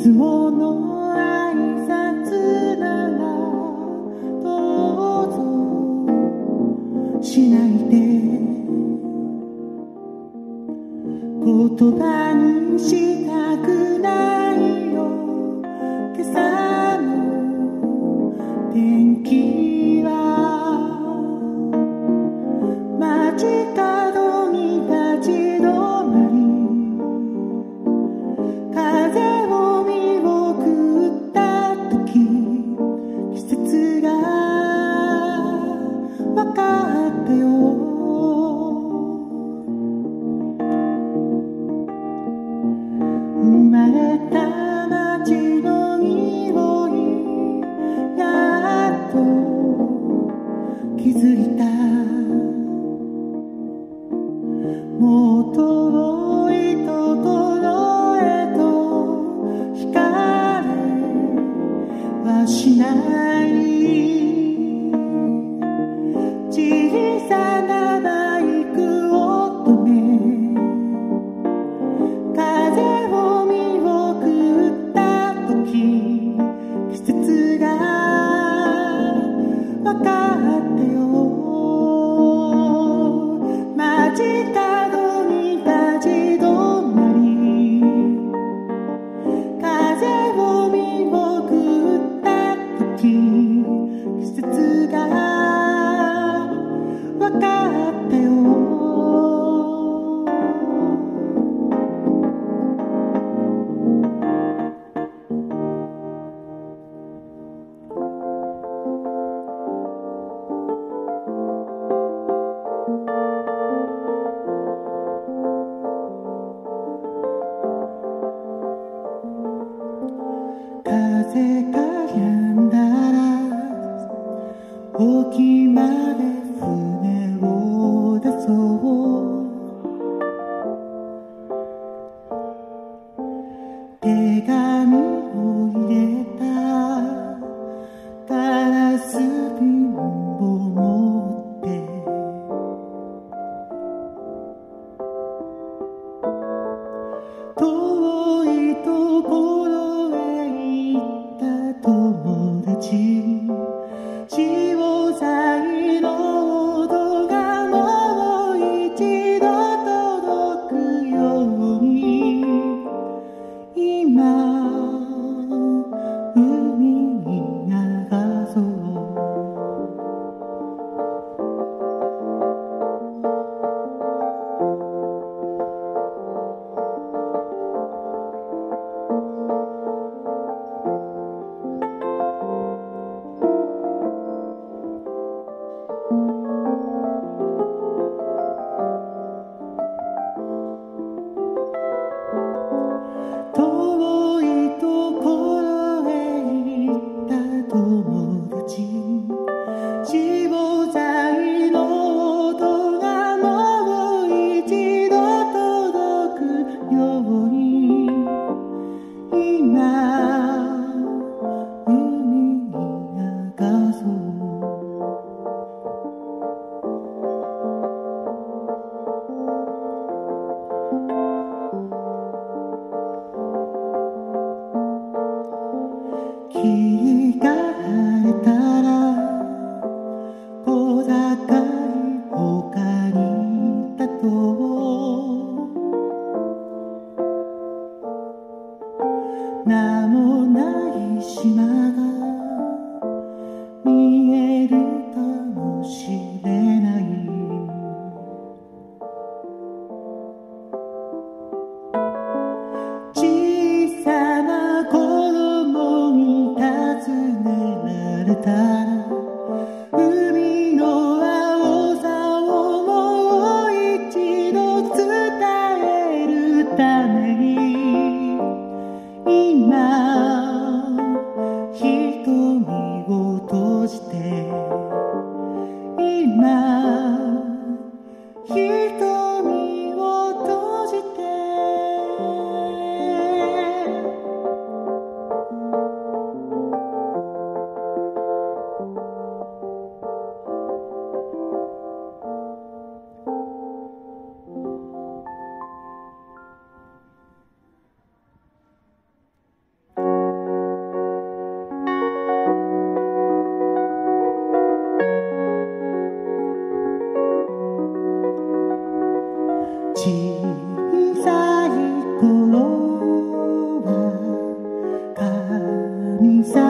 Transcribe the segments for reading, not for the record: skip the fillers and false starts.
もの挨拶ならどうぞしないで、言葉にしたくないよ。今朝の天気は街角に立ち止まり、風を見送った時、季節が分かったよ。生まれた街の匂い、やっと気づいた。もう遠いところへと惹かれはしない。小さなバイクを止め、風を見送った時、季節が分かったよ。街角に立ち止まり、風を見送った時、季節が分かったよ。風が止んだら沖まで船を出そう。手紙を入れたガラス瓶を持って、遠いところへ行った友達、潮騒の音がもう一度届くように、今海に流そう。遠いところへ行った友達、潮騒の音がもう一度届くように、今海に流そう。日が晴れたら小高い丘に立とう。名もない島が見えるかもしれない。小さな子供に尋ねられたら、海の青さをもう一度伝えるために、今瞳を閉じて、今瞳を閉じて、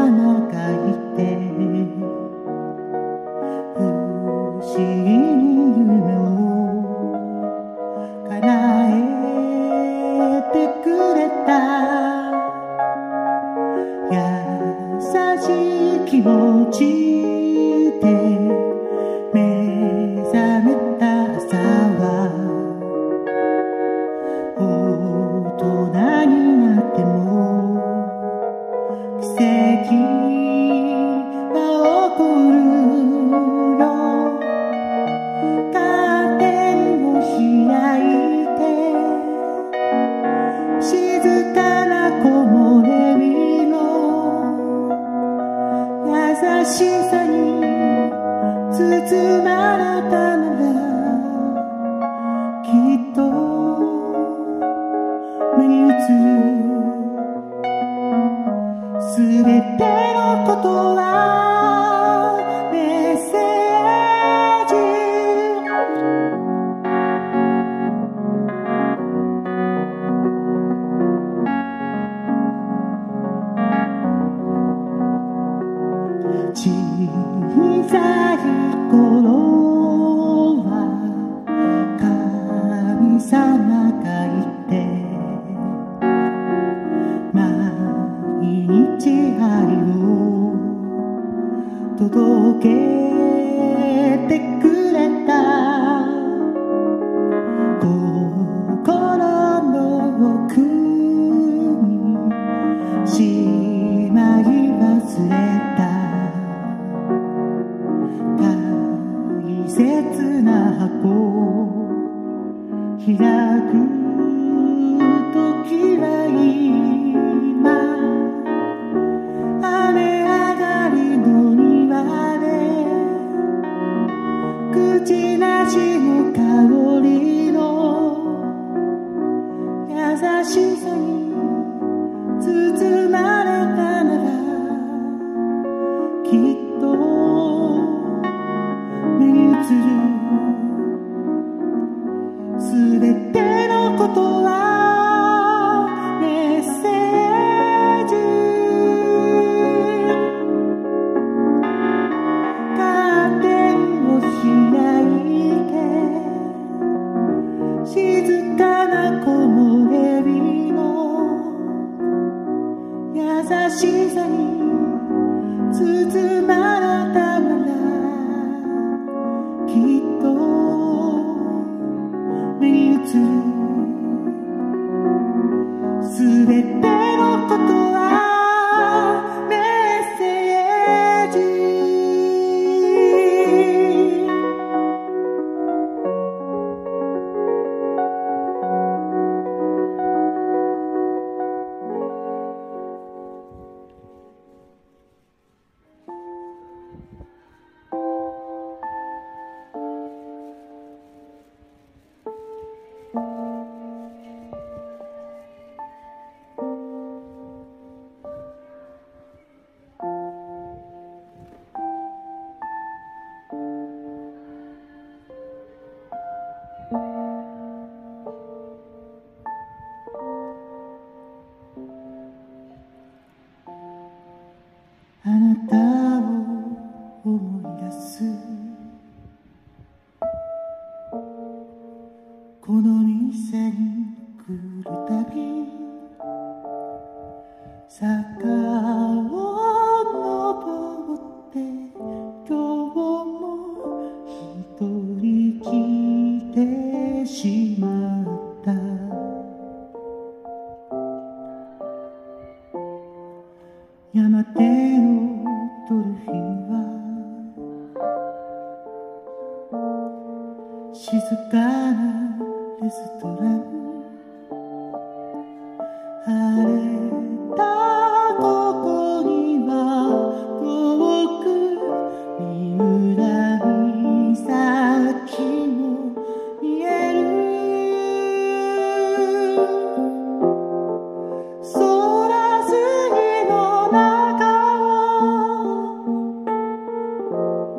様がいて不思議に夢を叶えてくれた優しい気持ちで目覚めた朝は大人になっても奇跡が起こるよカーテンを開いて静かな木漏れ日の優しさに包まれたならきっと目に映るすべてのことはメッセージ小さい頃は神様がいて毎日愛を届けてくれた心の奥にしまい忘れた大切な箱開く時は今雨上がりの庭で口なしの香りの優しさに包まれたならきっと目に映るすべてのことはメッセージカーテンを開いて静かな木漏れ日の優しさに包まれたならきっと目に映るすべてのことはメッセージあなたを思い出すこの店に来るたび坂を登って今日も一人来てしまった山手のドルフィンは静かなレストラン晴れたここには遠く三浦岬も見える空筋の中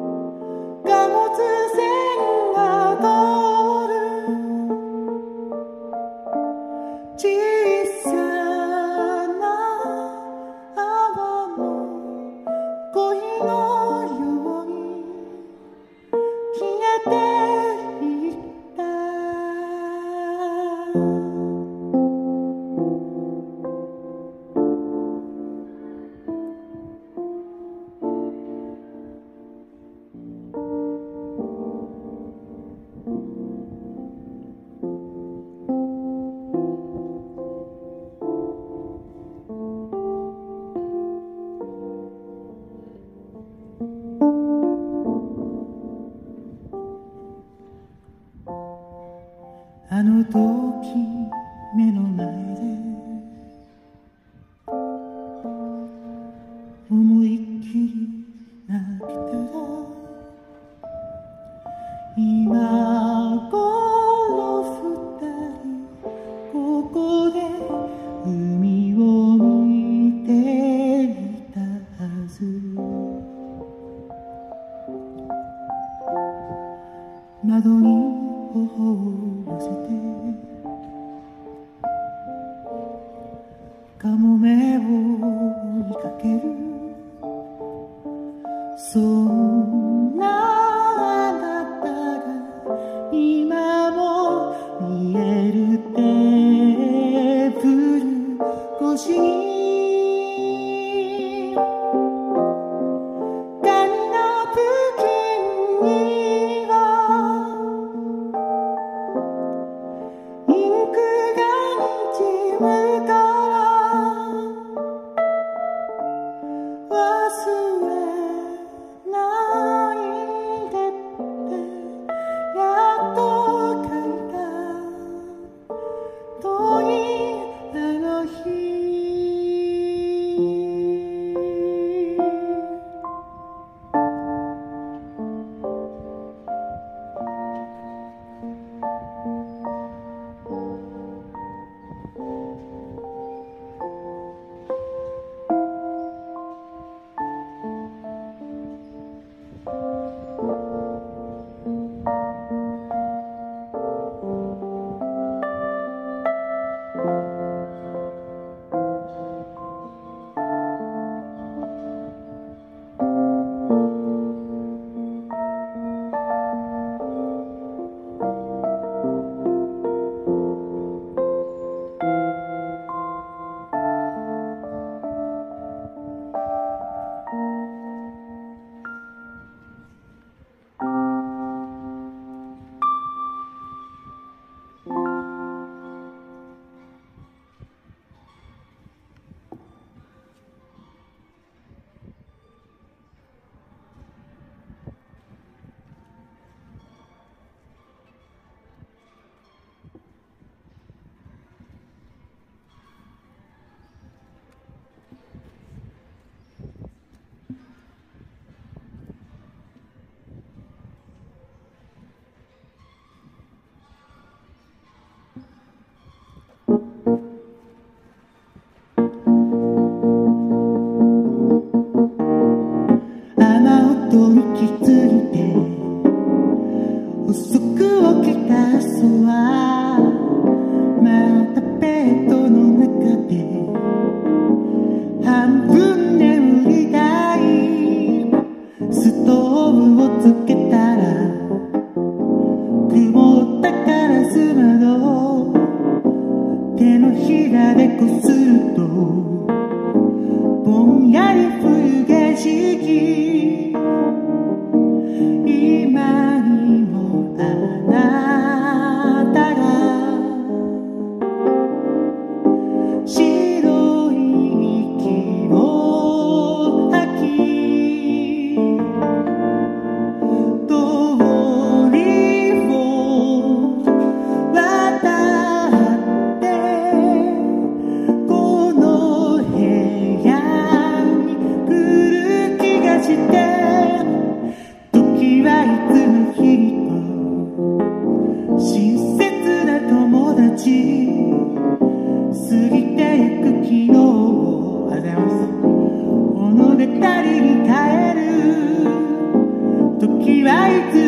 貨物船が通る時目の前で思いっきり泣けたら今頃二人ここで海を見ていたはず窓に頬を寄せてカモメを追いかけるそんなあなたが今も見えるテーブル越しに気づいて薄く起きた朝はまたベッドの中で半分眠りたいストーブをつけたら曇ったガラス窓手のひらでこするとぼんやり冬景色今にもあなたが白い息を吐き通りを渡ってこの部屋に来る気がして時はいつの日と親切な友達過ぎてゆく昨日をありがとうございます物語に変える時はいつ